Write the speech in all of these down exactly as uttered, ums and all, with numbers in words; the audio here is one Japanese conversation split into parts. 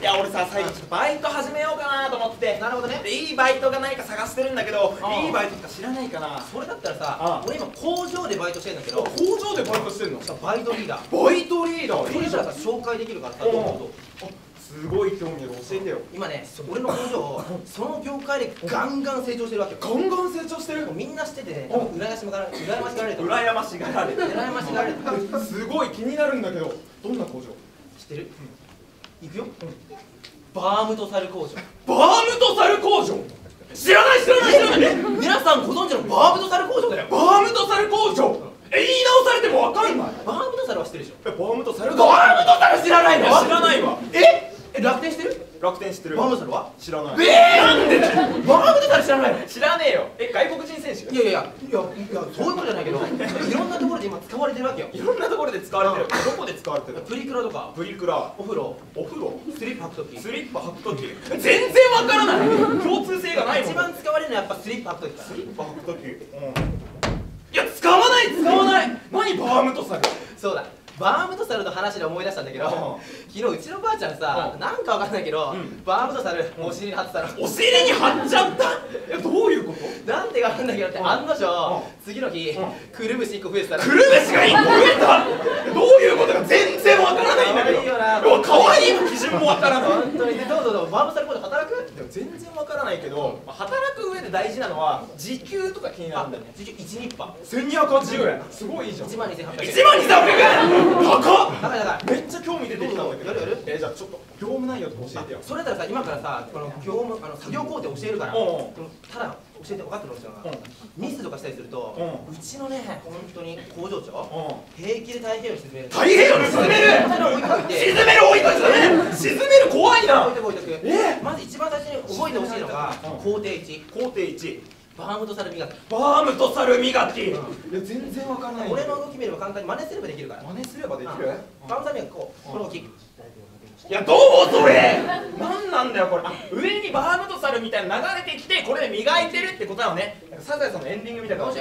いや俺さ最近ちょっとバイト始めようかなと思って。 なるほどね。 でいいバイトがないか探してるんだけど、いいバイトとか知らないかな。 それだったらさ、俺今工場でバイトしてるんだけど。 工場でバイトしてんの？ バイトリーダー。 バイトリーダー。 それじゃあさ紹介できるからさ、どうぞ。 すごい興味ある、教えてよ。 今ね、俺の工場、その業界でガンガン成長してるわけよ。 ガンガン成長してる。 みんな知っててね、羨ましがられる。羨ましがられる。 羨ましがられる。 羨ましがられる。 すごい気になるんだけど、どんな工場？ 知ってる？行くよ。バームとサル工場。 バームとサル工場？知らない知らない知らない。 皆さんご存知のバームとサル工場だよ。 バームとサル工場。え、言い直されてもわかんない。 バームとサルは知ってるでしょ？ え、バームとサル？ バームとサル知らないの？ 知らないわ。 え？え、楽天知ってる？ 楽天知ってる。 バームとサルは知らない。 えー、なんでだよ。バームとサル知らないの？ 知らねえよ。え、外国人選手？ いやいやいやいや、そういうことじゃないけど、いろんなところで今使われてるわけよ。 いろんなところで使われてる。どこで使われてる？ プリクラとか。 プリクラ。 お風呂。 お風呂。 スリッパ履くとき。 スリッパ履くとき。全然わからない。共通性がないもん。 一番使われるのはやっぱスリッパ履くとき。 スリッパ履くとき。うん。いや、使わない使わない。何バームとサル？ そうだ。バームとサルの話で思い出したんだけど、昨日うちのばあちゃんさ、なんかわかんないけど、バームとサルお尻に貼ってたの。 お尻に貼っちゃった。え、どういうこと？ なんでかわかんないけどって案の定次の日くるぶしいっこ増えてたの。 くるぶしがいっこ増えた。どういうことか全然わからないんだけど。可愛いも基準もわからない。 本当に。でどうぞどうぞ。バームとサル工場働く？ 全然わからないけど、働く上で大事なのは時給とか気になるんだよね。 時給いちニッパせんにひゃくはちじゅうえん。すごいいいじゃん。 いちまんにせんはっぴゃくえん。 いちまんにせんはっぴゃくえん。高っ。 高い高い。 めっちゃ興味出てきたんだけど。 やるやる？ え、じゃあちょっと業務内容とか教えてよ。 それだったらさ、今からさ、この業務あの作業工程教えるから、ただ教えて分かってるのかな。ミスとかしたりすると、うちのね、本当に工場長、平気で太平洋に沈める。 太平洋に沈める。沈める置いといて。沈める怖いな。 置いとく置いとく。え、まず一番最初に覚えてほしいのが工程いち。 工程いち。 バームとサル磨き。 バームとサル磨き。いや全然わかんない。 俺の動き見れば簡単に真似すればできるから。 真似すればできる？ バームとサル磨きこうこの動き。 いやどうそれ。なんなんだよこれ。あ、上にバームとサルみたいな流れてきてこれで磨いてるってことなのね。サザエさんのエンディングみたいな。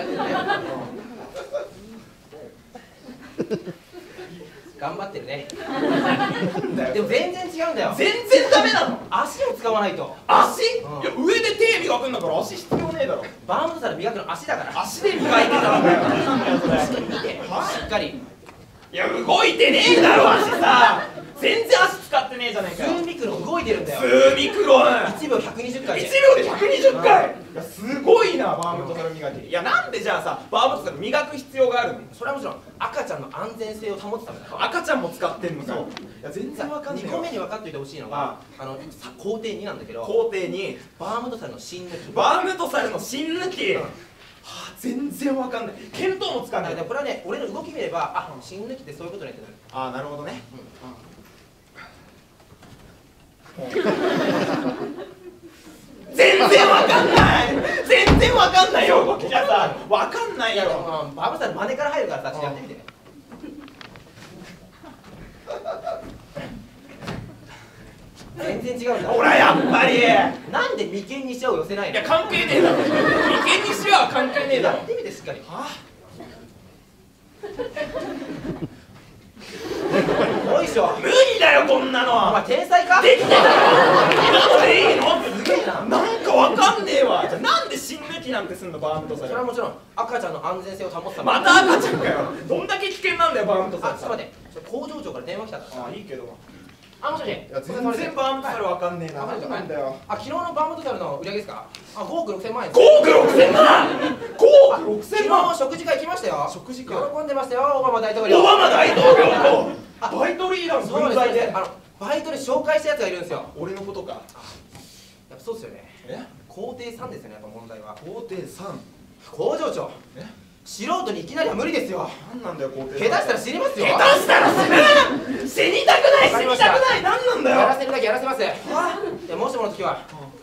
頑張ってるね。でも全然違うんだよ。 全然ダメなの？ 足を使わないと。 足？いや上で手磨くんだから足必要ねえだろ。 バームとサル磨くの足だから。 足で磨いてたんだよ。なんだよそれ。 足で見てしっかり。 いや動いてねえだろ足さ。全然足使ってねえじゃねえかよ。 数ミクロン動いてるんだよ。 数ミクロン。 いちびょうひゃくにじゅっかいで。 いちびょうでひゃくにじゅっかい。いやすごいなバームとサル磨き。いやなんでじゃあさバームとサル磨く必要があるの？ それはもちろん赤ちゃんの安全性を保つためだよ。 赤ちゃんも使ってんのか。 そう。 いや全然わかんない。 にこめに分かっておいてほしいのが、あの工程になんだけど、 工程にバームとサルの芯抜き。 バームとサルの芯抜き。はあ、全然わかんない。見当もつかない。 これはね、俺の動き見れば、あ、芯抜きってそういうことねってなる。 ああ、なるほどね。全然わかんない。全然わかんないよ動きじゃさ、わかんないよ。 バームとサル真似から入るからさ、やってみて。全然違うんだ。 ほらやっぱり。 なんで眉間にしわを寄せないの？ いや関係ねえだろ。眉間にしわは関係ねえだろ。 やってみてしっかり。はあ。おいしょ。 無理だよこんなの。 お前天才か？ できてたろ。今のでいいの？ すげえな。 なんかわかんねえわ。じゃなんで芯抜きなんてすんのバームとサル。 それはもちろん赤ちゃんの安全性を保つため。 また赤ちゃんかよ。どんだけ危険なんだよバームとサル。 あ、ちょっと待って。工場長から電話来たから。 あ、いいけど。 あ、もしもし。 いや全然バームとサルわかんねえな。 なんだよ。あ、昨日のバームとサルの売り上げですか？あ、ごおくろくせんまんえん。 ごおくろくせんまん。ごおくろくせんまん。 昨日食事会来ましたよ。 食事会。 喜んでましたよ、オバマ大統領。 オバマ大統領とバイトリーダーの分際で。 あのバイトで紹介したやつがいるんですよ。 俺のことか。 やっぱそうですよね。 え？ 工程さんですよね、やっぱ問題は。 工程さん。 工場長。え？素人にいきなりは無理ですよ。 なんなんだよ工程。 下手したら死にますよ。 下手したら死ぬ。死にたくない死にたくない。なんなんだよ。 やらせるだけやらせます。でもしもの時は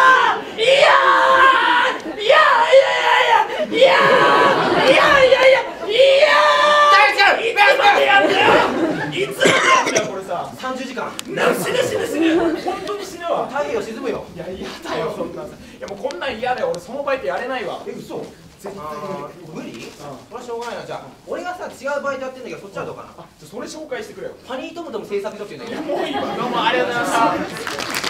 いやーいやいやいやいやいやいやいやいやいつまでやんだよいつまでやんだよこれささんじゅうじかんな死ぬ死ぬ死ぬ本当に死ぬわ太平洋沈むよいや嫌だよそんなさいやもうこんなん嫌だよ俺そのバイトやれないわえ嘘絶対無理それはしょうがないなじゃあ俺がさ違うバイトやってんだけどそっちはどうかなあじゃそれ紹介してくれよハニートムトム製作所っていうんだけどもういいわどうもありがとうございました